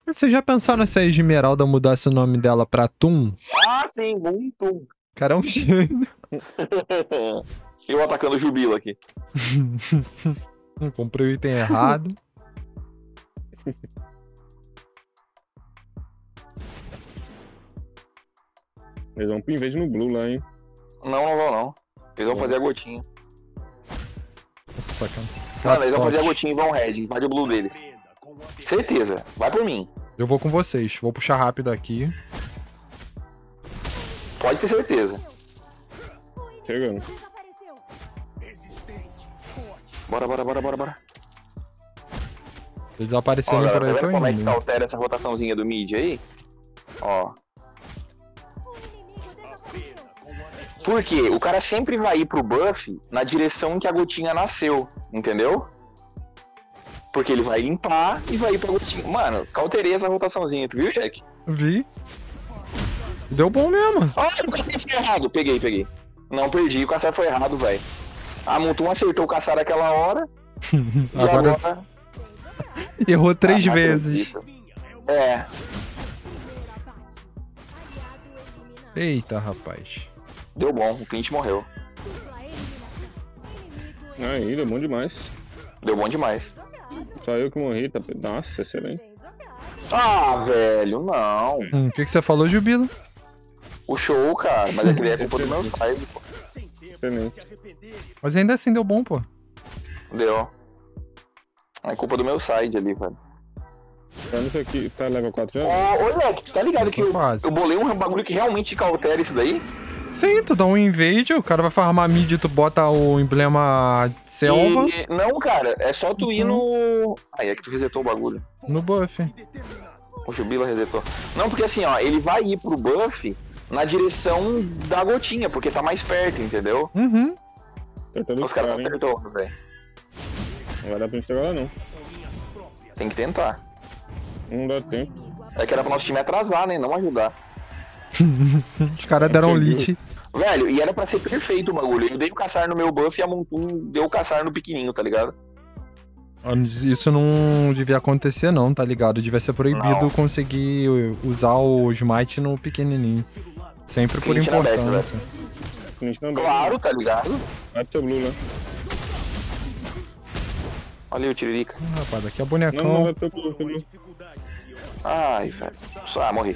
Você já pensou nessa Esmeralda mudasse o nome dela pra Tum? Ah, sim, muito. Cara, é um gênio. Eu atacando o Jubilo aqui. Comprei o item errado. Eles vão pro inveja no blue lá, hein? Não vão não. Eles vão fazer a gotinha. Nossa, cara. Mano, eles vão fazer a gotinha e vão red. Invade o blue deles. Certeza. Vai por mim. Eu vou com vocês. Vou puxar rápido aqui. Pode ter certeza. Chegando. Bora. Eles Ó, aparecerem galera, por aí, tá eu tô vendo como é que indo. altera essa rotaçãozinha do mid aí? Ó. Por quê? O cara sempre vai ir pro buff na direção que a gotinha nasceu, entendeu? Porque ele vai limpar e vai ir pra gotinha. Mano, cauterei essa rotaçãozinha, tu viu, Jack? Vi. Deu bom mesmo. Ah, o caçar foi errado. Peguei. Não perdi, o caçar foi errado, velho. A Mutum acertou o caçar naquela hora. E Agora errou 3 vezes. É. Eita, rapaz. Deu bom, o Clint morreu. Aí, deu bom demais. Deu bom demais. Só eu que morri, tá? Nossa, excelente. Ah, velho, não. O que você falou, Jubilo? O show, cara, mas é que daí é culpa do meu side, pô. Excelente. Mas ainda assim deu bom, pô. Deu. É culpa do meu side ali, velho. Tá nisso aqui, tá level 4 já? Ô, Leque, tu tá ligado que Quase. eu bolei um bagulho que realmente cautera isso daí? Sim, tu dá um invade, o cara vai farmar mid, tu bota o emblema selva Não, cara, é só tu ir no... Aí é que tu resetou o bagulho. no buff. O Jubila resetou. Não, porque assim, ó, ele vai ir pro buff na direção da gotinha, porque tá mais perto, entendeu? Uhum. Acertando Os caras hein? acertou, velho. Não vai dar pra gente chegar lá, não. Tem que tentar. Não dá tempo. É que era pro nosso time atrasar, né? Não ajudar. Os caras deram lit. Velho, e era pra ser perfeito o bagulho. Eu dei o caçar no meu buff e a Montum deu o caçar no pequenininho, tá ligado? Isso não devia acontecer não, tá ligado? Devia ser proibido Não. conseguir usar o smite no pequenininho. Sempre por Cliente na back, importância. A gente não dá. Claro, tá ligado? Vai pro seu blue lá. Olha aí o Tiririca. Rapaz, daqui é Não, bonecão. vai pro seu blue. Ai, velho. Morri.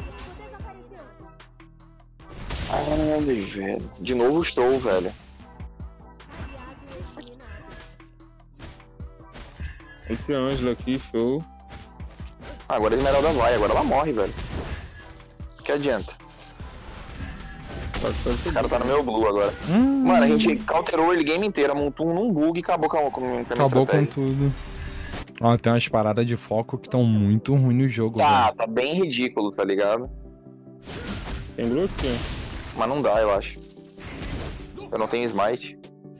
Ai, velho. De novo estou, velho. Esse Ângelo aqui, show. Agora a Esmeralda vai, agora ela morre, velho. Que adianta? Esse cara tá no meu blue agora. Mano, a gente cauterou ele game inteiro, a Montum num bug e acabou com a minha Acabou com estratégia. tudo. Ó, tem umas paradas de foco que estão muito ruins no jogo, velho. Tá bem ridículo, tá ligado? Tem blue aqui, Mas não dá, eu acho. Eu não tenho smite.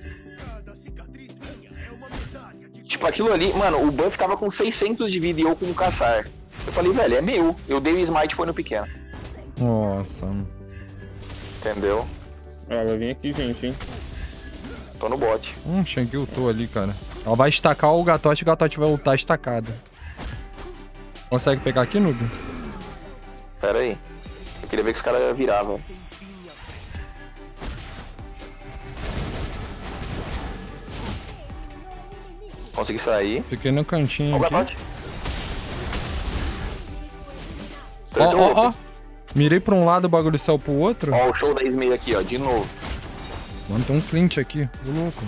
Tipo, aquilo ali, mano, o buff tava com 600 de vida e eu com o caçar. Eu falei, velho, é meu. Eu dei o smite e foi no pequeno. Nossa. Entendeu? Ah, vai vir aqui, gente, hein? Tô no bot. Shang ultou ali, cara. Ela vai estacar o Gatote vai ultar estacada. Consegue pegar aqui, noob? Pera aí. Eu queria ver que os caras viravam. Consegui sair. Fiquei no cantinho Ó o aqui. Gatote. Ó. Mirei pra um lado, o bagulho saiu pro outro. Ó o show da Esmeia aqui, ó, de novo. Mano, tem um Clint aqui. Ô, louco.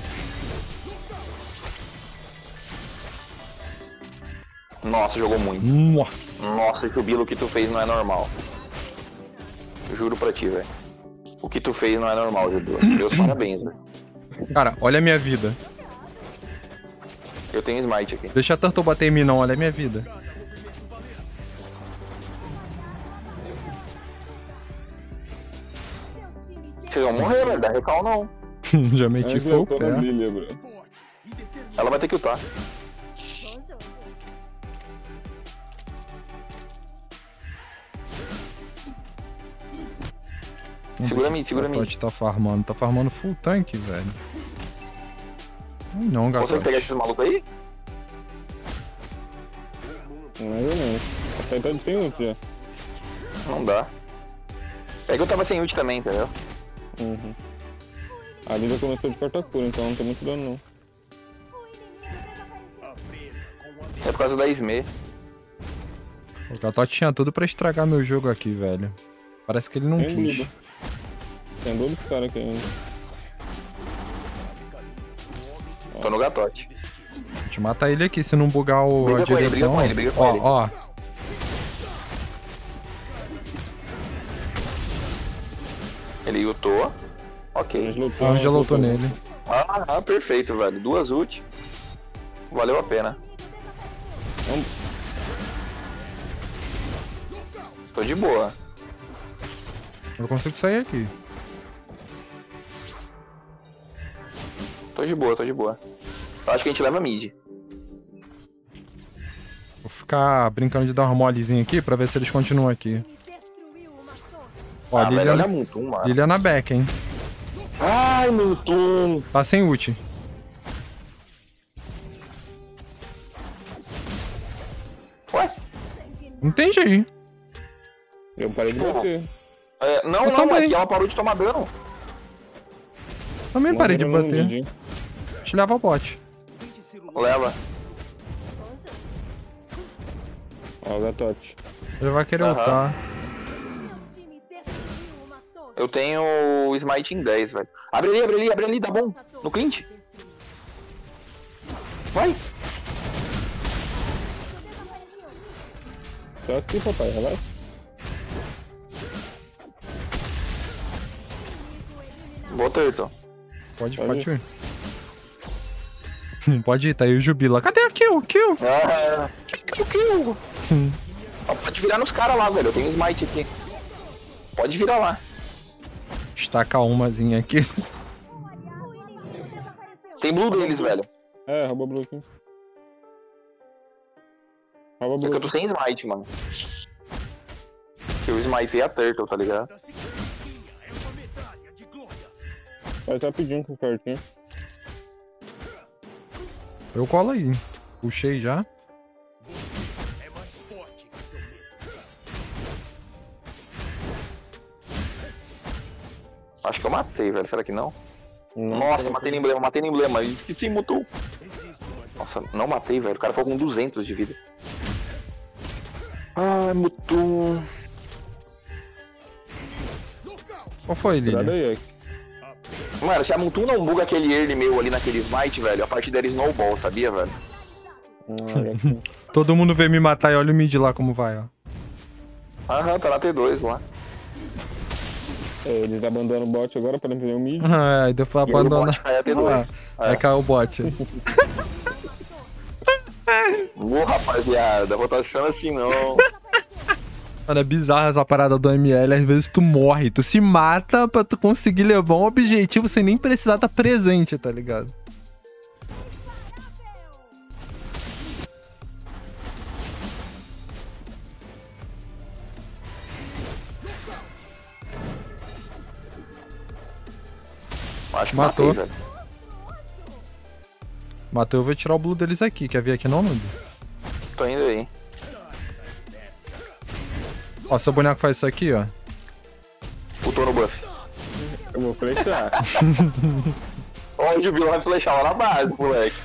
Nossa, jogou muito. Nossa. Nossa, Jubilo, o que tu fez não é normal. Juro pra ti, velho. O que tu fez não é normal, Jubilo. Meus parabéns, velho. Cara, olha a minha vida. Eu tenho smite aqui. Deixa a Turtle bater em mim não, olha a minha vida. Vocês vão morrer, velho. Dá recal não. Já meti Ângelo, eu fogo tô na pé. brilha, bro. Ela vai ter que ultar. Segura mid, segura O mid. Gatote tá farmando full tank, velho. Não, Consegue Gatote. pegar esses malucos aí? Não é eu não. Aí tá sem ult já. Não dá. É que eu tava sem ult também, entendeu? Uhum. A vida começou de quarta cura, então não tem muito dano não. É por causa da Sme. O Gatote tinha tudo pra estragar meu jogo aqui, velho. Parece que ele não Tem quis. dúvida. Tem dois caras aqui ainda. Tô no gatote. A gente mata ele aqui, se não bugar a Briga com ele, briga direção. com ele, briga com Ó, ele. ó. Ele ultou. Ok. A Ângela lutou nele. Ah, perfeito, velho. 2 ult. Valeu a pena. Tô de boa. Eu não consigo sair aqui. Tô de boa, tô de boa. Eu acho que a gente leva mid. Vou ficar brincando de dar uma molezinha aqui pra ver se eles continuam aqui. Ó, Ah, velho, olha Lilia, muito, mano. Lilia na back, hein. Ai, Mutum. Tá sem ult. Ué? Entendi. Eu parei de bater. É, não, Eu não, também. é que ela parou de tomar dano. Também parei de Morreram no bater. mid. Te leva o bot. Leva. Ó, o Gatote. Ele vai querer Aham. ultar. Eu tenho o Smite em 10, velho. Abre ali, dá bom. No Clint. Vai. Só aqui, papai, vai. Boa, Turtle. Pode Pode ir. Pode ir, tá aí o Jubila. Cadê a kill? Kill? Ah, kill. Ó, pode virar nos caras lá, velho. Eu tenho Smite aqui. Pode virar lá. Estaca umazinha aqui. Tem blue deles, velho. É, rouba blue aqui. Rouba É que eu blue. tô sem Smite, mano. Eu smitei a Turtle, tá ligado? Faz rapidinho com o cartinho. Eu colo aí. Puxei já. Acho que eu matei, velho. Será que não? Não, Nossa, matei no emblema. Esqueci, mutou. Nossa, não matei, velho. O cara foi com 200 de vida. Ai, mutou. Qual foi, Cuidado Lilia? aí, Ek. Mano, se a Mutum não buga aquele early meu ali naquele smite, velho, a partida era snowball, sabia, velho? Aqui. Todo mundo veio me matar e olha o mid lá como vai, ó. Aham, tá na T2 lá. É, eles abandonam o bot agora pra defender o mid. Aí depois E aí o abandona. bot cai a T2. Aí caiu o bot. Ô, rapaziada, rotação assim não. Mano, é bizarro essa parada do ML. Às vezes tu morre, tu se mata pra tu conseguir levar um objetivo sem nem precisar estar presente, tá ligado? Acho que Matou. matei, velho. Matou, eu vou tirar o blue deles aqui. Quer vir aqui não, Noob? Tô indo aí. Ó, seu boneco faz isso aqui, ó. Putou no buff. Eu vou flechar. Ó, o Jubilão vai flechar lá na base, moleque.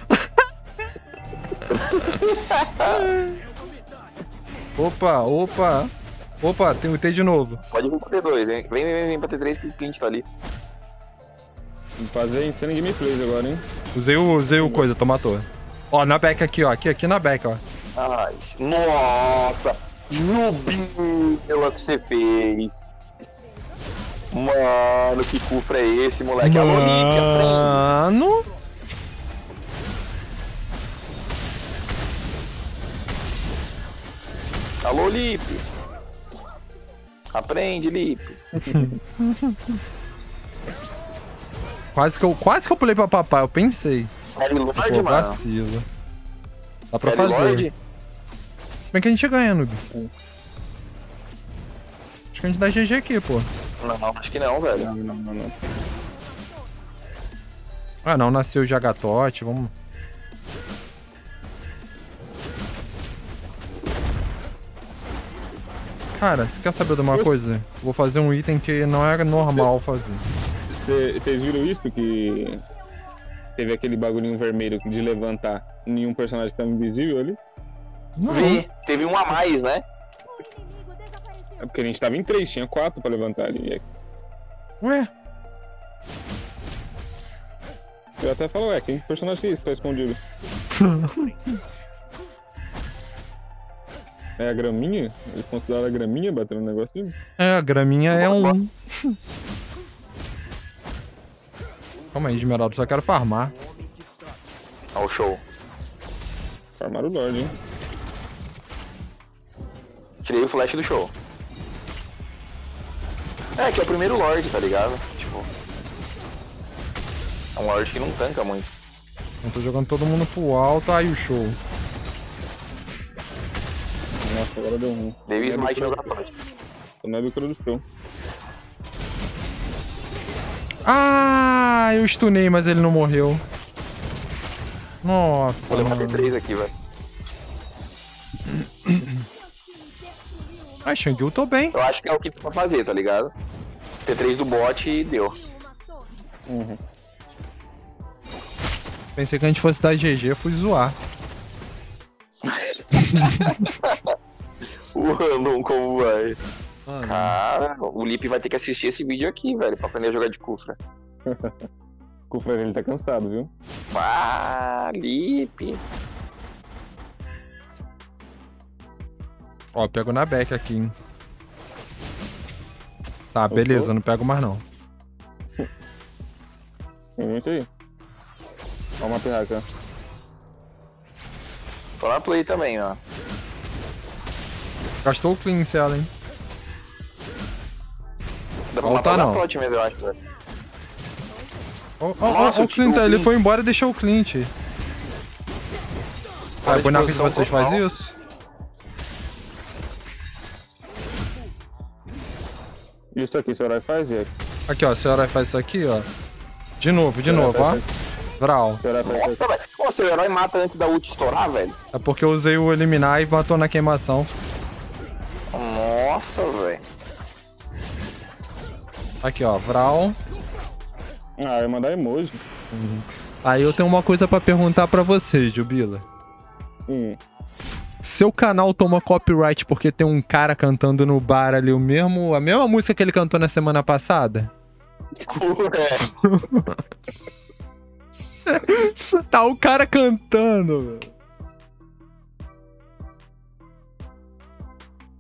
Opa, opa. Opa, tem o T de novo. Pode vir pra T2, hein? Vem pra T3 que o Clint tá ali. Vou fazer insane gameplays agora, hein? Usei o coisa, tu matou. Ó, na back aqui, ó. Aqui na back, ó. Ai, nossa! Jubilão que você fez. Mano, que cufra é esse, moleque? Alô, Nick, aprende. Mano. Alô, Lipe. Aprende, Lipe. Quase que eu pulei pra papai, eu pensei. Harry Lord, Pô, mano. vacilo. Dá pra Harry fazer. Lord? Como é que a gente ganha, Noob? Acho que a gente dá GG aqui, pô. Não, acho que não, velho. Não. Ah, não, nasceu já Gatote, vamos... Cara, você quer saber de uma coisa? Vou fazer um item que não era normal fazer. Vocês viram isso? Que teve aquele bagulhinho vermelho de levantar nenhum personagem que tava invisível ali? Não. Vi, teve um a mais, né? É porque a gente tava em 3, tinha 4 pra levantar ali. Ué? Eu até falo, quem personagem que é esse que tá escondido? É a graminha? Eles consideraram a graminha batendo no negocinho? É, a graminha é um. Calma aí, Esmeralda, só quero farmar. Ó, o show. Farmaram o Lorde, hein? Tirei o flash do show. É, que é o primeiro Lorde, tá ligado? Tipo. É um Lorde que não tanca muito. Eu tô jogando todo mundo pro alto, aí o show. Nossa, agora deu ruim. Dei smite no garoto. Não é do do show. Ah, eu stunei, mas ele não morreu. Nossa, Vou levar mano. T3 aqui, velho. Ai, Shang, eu tô bem. Eu acho que é o que tem pra fazer, tá ligado? T3 do bot e deu. Uhum. Pensei que a gente fosse dar GG, fui zoar. O random como vai. Mano, Cara, o Lip vai ter que assistir esse vídeo aqui, velho, pra aprender a jogar de Kufra. O Kufra ele tá cansado, viu? Ah, Lip. ó, pego na back aqui, hein. Tá, beleza, não pego mais não. Tem gente aí. Ó uma pirraca. Tô na play também, ó. Gastou o cleanse ela, hein. Dá pra Volta matar não. o Tot mesmo, eu acho, velho. Ó, Nossa, o Clint, o ele Clint. foi embora e deixou o Clint. Fora Ah, de boneco de posição vocês total. faz isso? Isso aqui, seu herói faz, Jack. Aqui, ó, seu herói faz isso aqui, ó. De novo, ó. Vral. Seu herói faz Nossa, velho. Pô, seu herói mata antes da ult estourar, velho. É porque eu usei o eliminar e matou na queimação. Nossa, velho. Aqui, ó, Vral. Ah, eu ia mandar emoji. Aí eu tenho uma coisa pra perguntar pra vocês, Jubila. Seu canal toma copyright porque tem um cara cantando no bar ali a mesma música que ele cantou na semana passada? É. Tá o cara cantando, velho.